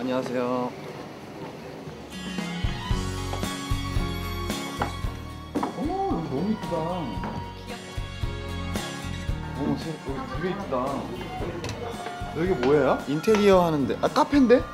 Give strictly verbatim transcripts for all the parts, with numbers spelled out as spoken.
안녕하세요. 어머, 여기 너무 이쁘다. 어머, 여기 되게 이쁘다. 여기 뭐예요? 인테리어 하는데. 아, 카페인데?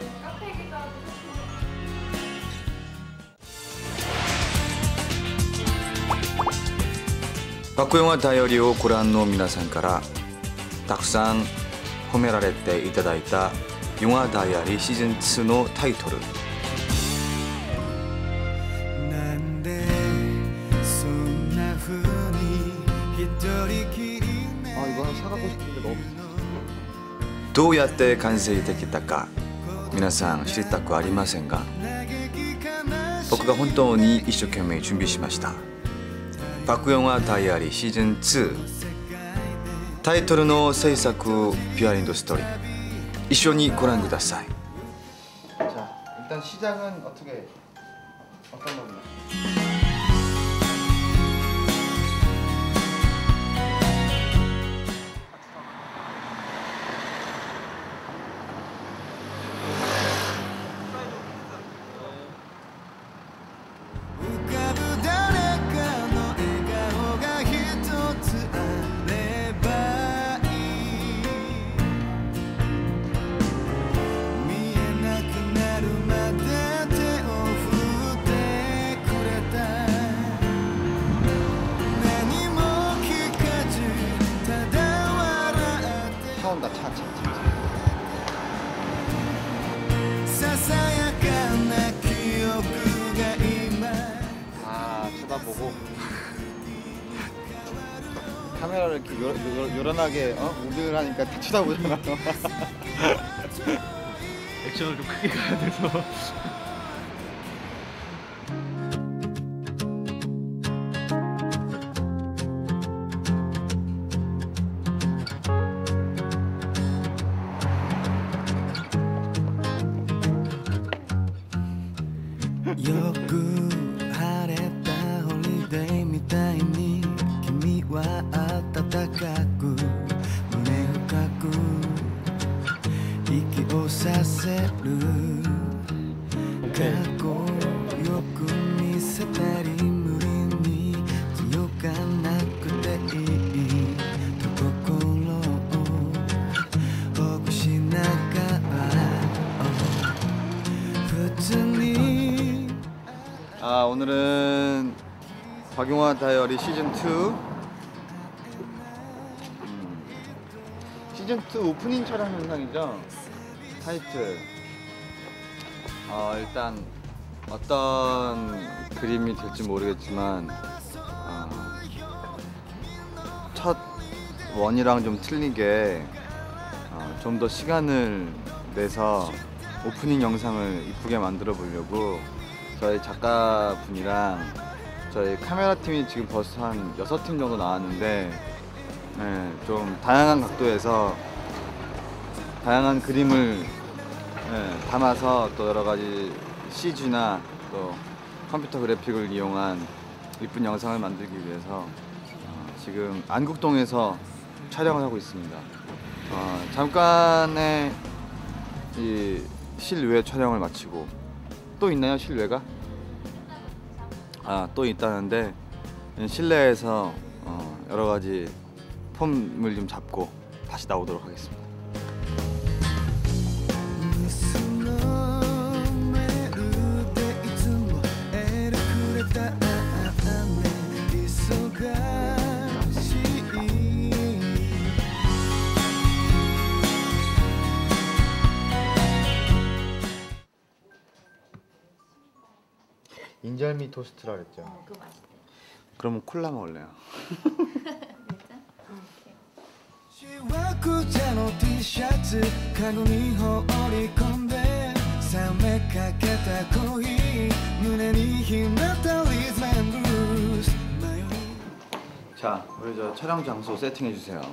박구영화 다이어리をご覧の皆さんからたくさん褒められていただいた영화ダイアリーシーズンツーのタイトル。あ、이거 하나 사가고 싶은데 너무 비싸。どうやって完成できたか皆さん知りたくありませんが、僕が本当に一生懸命準備しました。박구영화ダイアリーシーズンツータイトルの制作ビハインドストーリー一緒にご覧ください。자、 일단 시작은 어떻게 어떤 겁니까? 온다. 차, 차, 차. 아, 쳐다보고 카메라를 이렇게 요, 요, 요란하게 어? 무빙을 하니까 다 쳐다보잖아. 액션을 좀 크게 가야 돼서. よく晴れたホリデーみたいに君は暖かく胸深く息をさせるかっこよく見せたり無理に強がなくていいと心をほぐしながら普通に 아, 오늘은 박용화 다이어리 시즌 투 음, 시즌 투 오프닝 촬영 영상이죠. 타이틀 어, 일단 어떤 그림이 될지 모르겠지만 어, 첫 원이랑 좀 틀리게 어, 좀 더 시간을 내서 오프닝 영상을 이쁘게 만들어 보려고 저희 작가분이랑 저희 카메라 팀이 지금 벌써 한 여섯 팀 정도 나왔는데 네, 좀 다양한 각도에서 다양한 그림을 네, 담아서 또 여러 가지 씨지나 또 컴퓨터 그래픽을 이용한 이쁜 영상을 만들기 위해서 어, 지금 안국동에서 촬영을 하고 있습니다. 어, 잠깐의 이 실외 촬영을 마치고 또 있나요, 실외가? 아, 또 있다는데 실내에서 어, 여러 가지 폼을 좀 잡고 다시 나오도록 하겠습니다. 인절미 토스트라 그랬죠? 어, 그거 맛있대. 그러면 콜라 먹을래요. 자, 우리 저 촬영 장소 세팅해 주세요.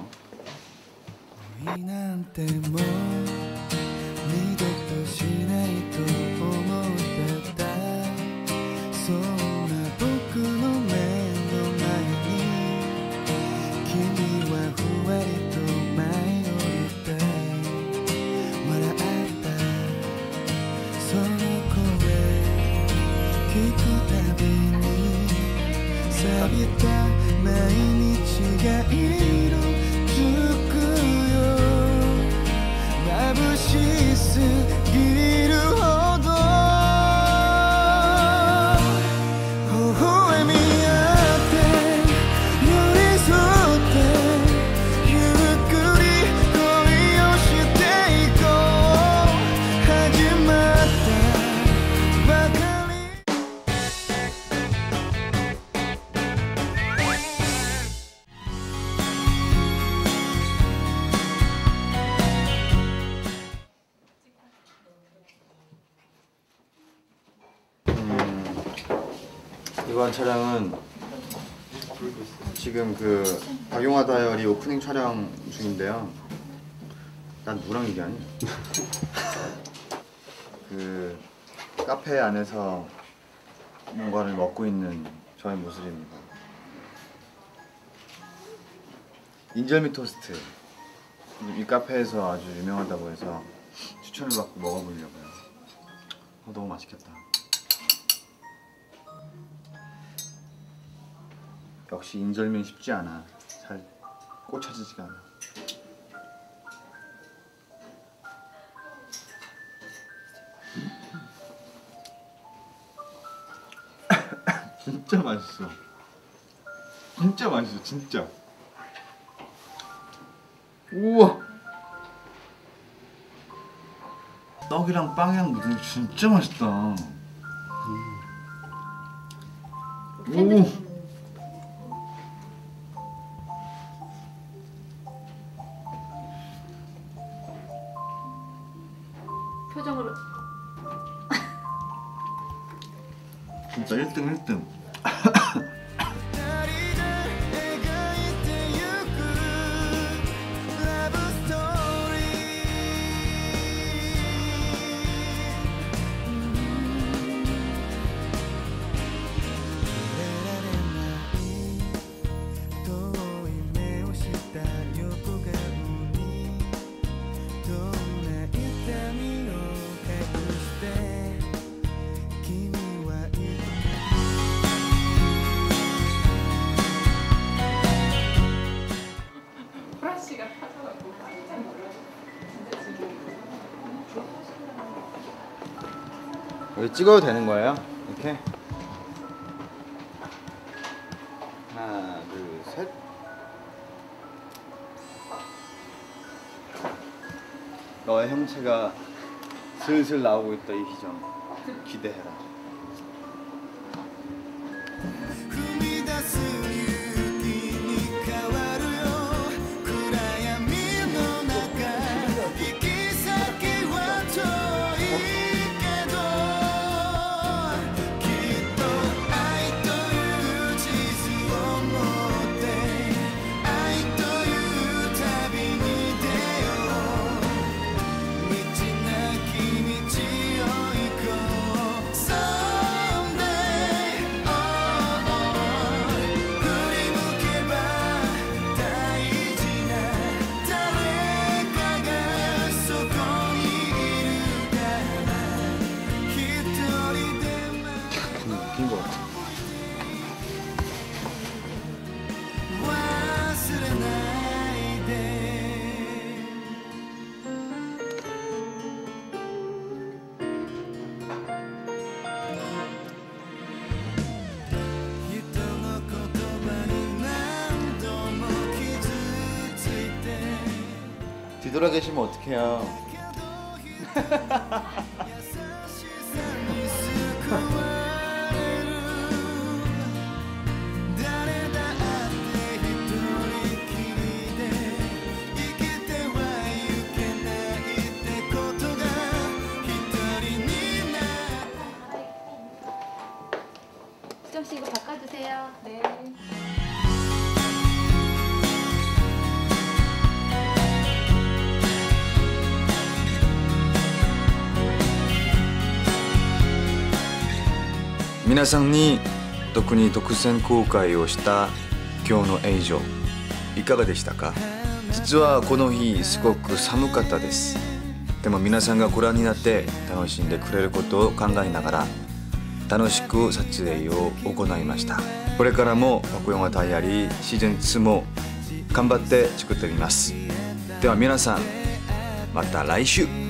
錆びた毎日が色づくよ眩しすぎるほど微笑み合って寄り添ってゆっくり恋をしていこう始まったばかり 이번 촬영은 지금 그 박용화 다이어리 오프닝 촬영 중인데요. 난 누구랑 얘기하니? 그 카페 안에서 뭔가를 먹고 있는 저의 모습입니다. 인절미 토스트 이 카페에서 아주 유명하다고 해서 추천을 받고 먹어보려고요. 어, 너무 맛있겠다. 역시 인절미는 쉽지 않아. 잘 꽂혀지지가 않아. 진짜 맛있어. 진짜 맛있어. 진짜. 우와. 떡이랑 빵이랑 묻은 게 진짜 맛있다. 오. 표정으로 진짜 일 등 일 등. 여기 찍어도 되는 거예요? 이렇게? 하나, 둘, 셋. 너의 형체가 슬슬 나오고 있다, 이 희정. 기대해라. 踏み出す勇気に変わるよ暗闇の中行き先は遠いけどきっと愛という地図を持って愛という旅に出よう未知なき道を行こう Someday振り向けば大事な誰かがそこにいるから一人でも 웃긴 거 같아. 忘れないで人の言葉に何度も傷ついて 뒤돌아 계시면 어떡해요. 優しさに救われる誰だって一人きりで生きてはいけないってことが一人になる 수정 씨 이거 바꿔주세요. 네. 皆さんに特に独占公開をした今日の映像いかがでしたか？実はこの日すごく寒かったです。でも皆さんがご覧になって楽しんでくれることを考えながら楽しく撮影を行いました。これからもパコヨンガダイアリーシーズンツーも頑張って作ってみます。では皆さんまた来週。